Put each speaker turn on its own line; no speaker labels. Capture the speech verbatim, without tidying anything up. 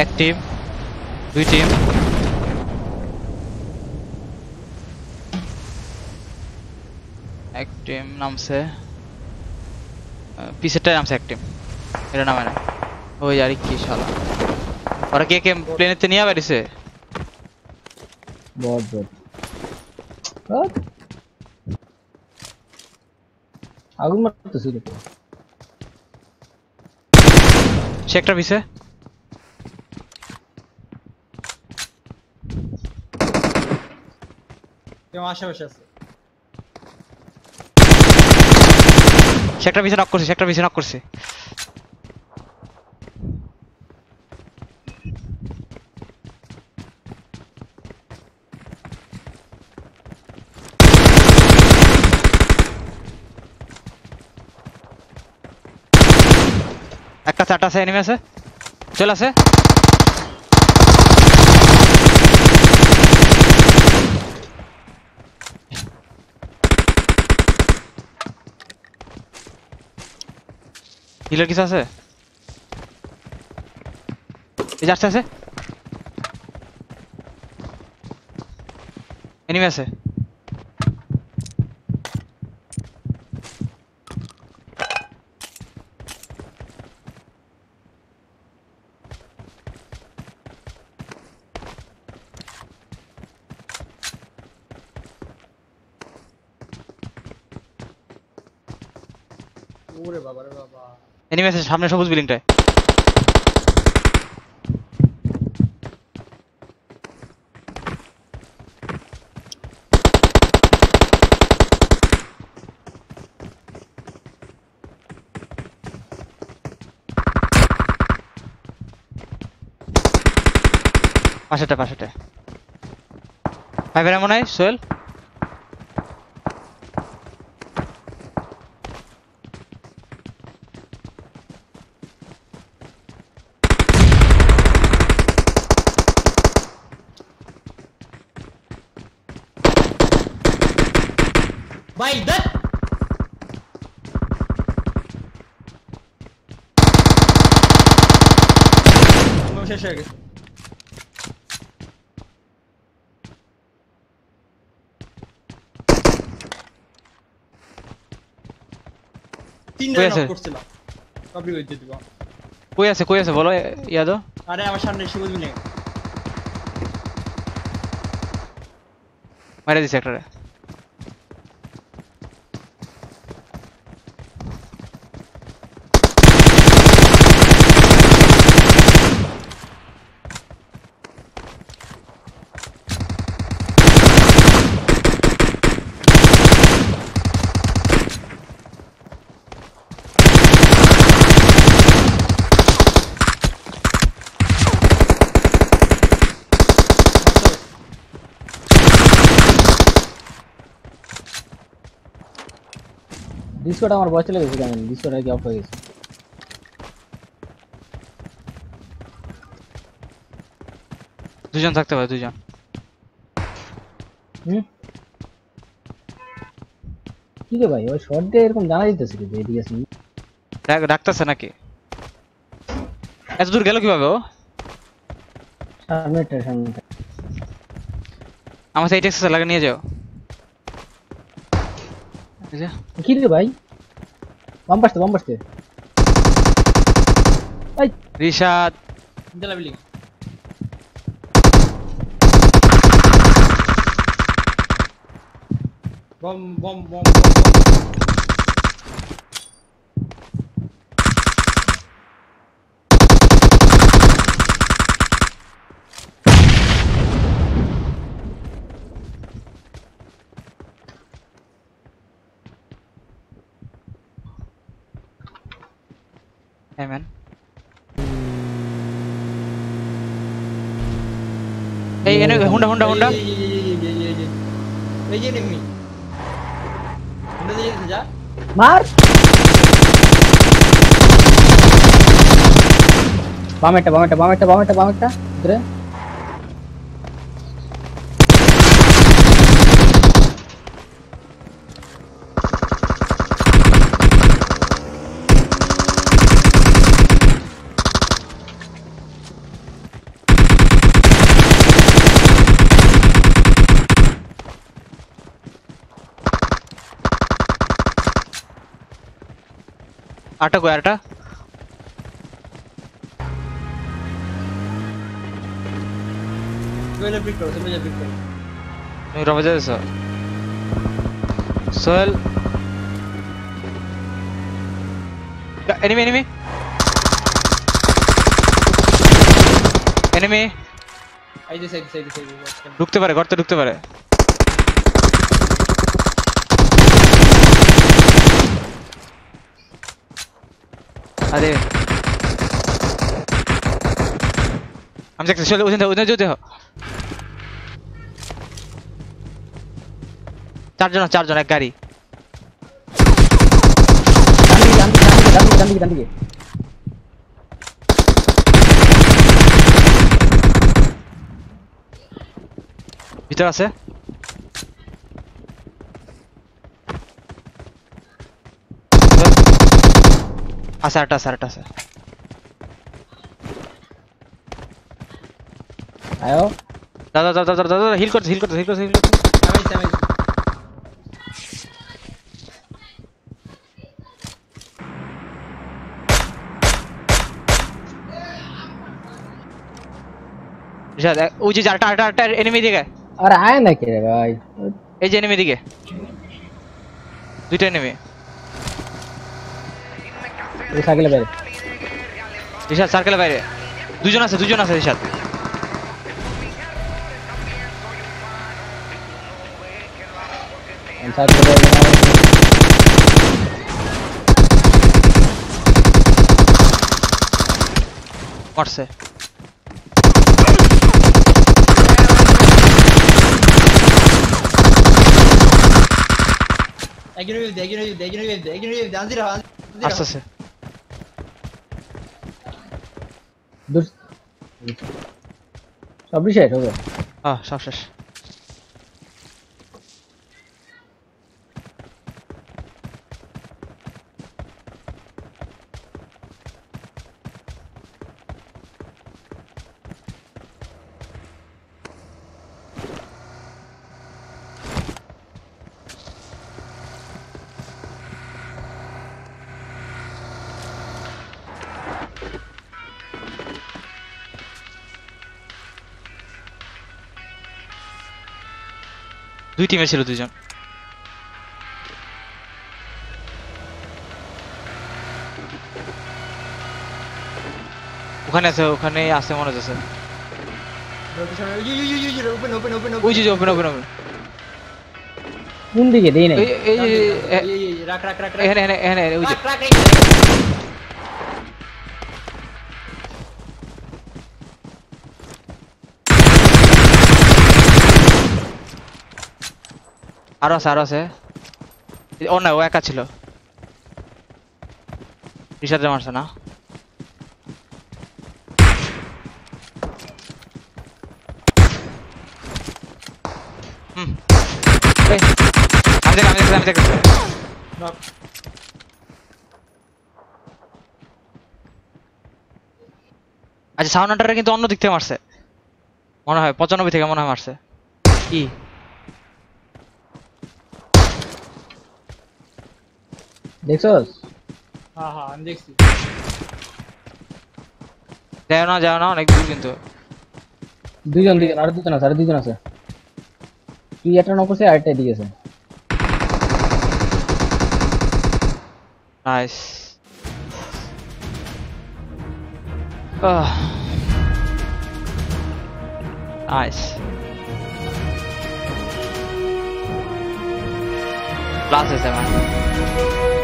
এক টিম, দুই টিম। এক টিম নামছে, পিছেরটাই নামছে এক টিম, এটা নামে না। ওই আর কি শালা, ওরা কে কে প্লেনেতে নিয়ে বেরিয়েছে?
বট বট হট আগুন মারতেছি রে।
সেক্টর পিছে
কেউ আশেপাশে আছে।
সেক্টর পিছে নক করছে, সেক্টর পিছে নক করছে। একটা চারটা আছে, এনিমি আছে, চলে আসে। হিলার কিছু আছে, এই যাচ্ছে আছে, এনিমি আছে।
ওরে বাবা রে বাবা,
এনিমি আছে সামনে সবুজ বিল্ডিংটায়। পাশেটা পাশেটা ফাইভের এমন নাই সোহেল।
ভাই দেখ শেষ হয়ে গেছে। তিনটা
কই
নক
আছে?
করছিলাম, কপি করতে দিব।
কই আছে কই আছে বলো ইয়াদো।
আরে আমার সামনে সবুজ বিল্ডিং।
মারা দিছে একটারে।
ডিসকটা আমার বয়স চলে গেছে কেন? ডিসকটা কি অফ হয়ে গেছে?
দুজন থাকতে পারে, দুজন।
হুম কি রে ভাই, ওই শর্ট দিয়ে এরকম জানা দিতেছে কি এদিকে আসি?
ডাকতেছে নাকি? এত দূর গেল কিভাবে ও?
সামনেটা সামনেটা
আমার সাইড এক্সেস লাগে, নিয়ে যাও। এই যে
কি রে ভাই, বাম পাশে বাম পাশে এই
রিশাদ।
তিনতলা বিল্ডিং। বম বম বম বম
হ্যাঁ ম্যান। এই এনে হুন্ডা হুন্ডা হুন্ডা।
এই এই যে নেমি হুন্ডা দিয়ে যা
মার বামেটা বামেটা বামেটা বামেটা বামেটা ধরে
আটা কই আটা
সোহেল পিক করো সোহেল পিক করো
তুমি রবে যাচ্ছ সোহেল এনিমি এনিমি এনিমি
এই যে সাইড সাইড সাইড
ঢুকতে পারে গর্তে ঢুকতে পারে আরে আমি দেখতে চলে ওখানে ওখানে যেতে হবে চারজন চারজন এক গাড়ি
ডান দিকে ডান দিকে ডান দিকে ডান দিকে
ভিতর আছে আছে আটা আছে আটা আছে
আয়ো
দাদা দাদা দাদা দাদা হিল করতে হিল করতে হিল করতে হিল করতে
আমি আমি
রিশাদ ওই যে আটা আটা আটা এনিমি দিকে
আরে আয় না কে রে ভাই
এই যে এনিমি দিকে দুইটা এনিমি
এই সাইকেলে বাইরে
রিশাদ সার্কেলের বাইরে দুজন আছে দুজন আছে রিশাদ
আমি সাইকেলে বাইরে
মরছে
একজন ওই একজন ওই একজন ওই একজন ওই আনজির
আস্তে আস্তে
দূর সব শেষ হবে
হ্যাঁ সব শেষ দুই টিমে ছিল দুইজন ওখানে আছে ওখানে আছে মনে হচ্ছে
ওপেন ওপেন ওপেন
ওই যে ওপেন ওপেন ওপেন
কোন দিকে দেই নাই
এই এই
এই রাখ রাখ রাখ
এখানে এখানে এখানে ওই যে
রাখ রাখ
আরো আছে আরো আছে ও না ও একা ছিল রিশাদে মারছে না হুম এই আমি দেখ আমি দেখ আমি দেখ
নক
আচ্ছা সাউন্ড হান্টারে কিন্তু অন্য দিক থেকে মারছে মনে হয় পঁচানব্বই থেকে মনে হয় মারছে কি
দেখছস
হ্যাঁ হ্যাঁ আমি দেখছি
যাও না যাও না অনেক দূর কিন্তু
দুইজন দুইজন আর দুজন আছে আর দুইজন আছে তুই একটা নক করছিস আরেকটা এদিকে আছে
নাইস আহ নাইস ক্লাস আছে আমার